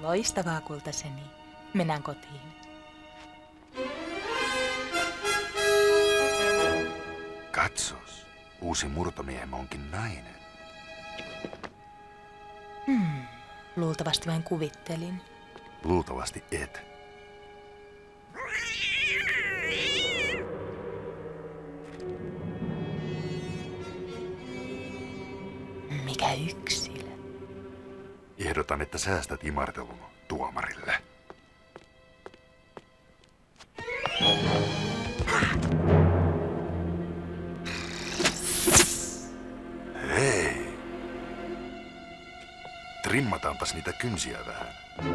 Loistavaa, kultaseni. Mennään kotiin. Katsos, uusi murtomiehemme onkin nainen. Luultavasti vain kuvittelin. Luultavasti et. Mikä yksilö. Ehdotan, että säästät imartelun tuomarille. Hei! Trimmataanpas niitä kynsiä vähän.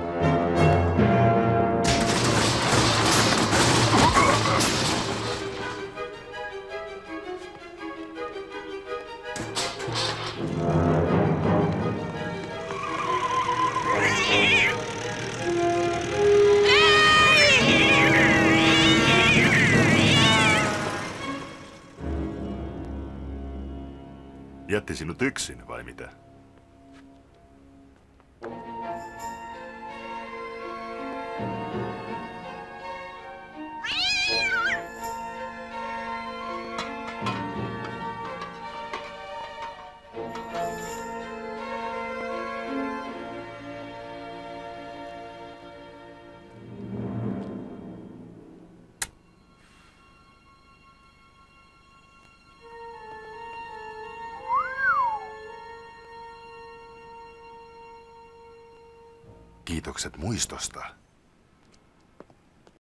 Jätti sinut yksin, vai mitä? Kiitokset muistosta.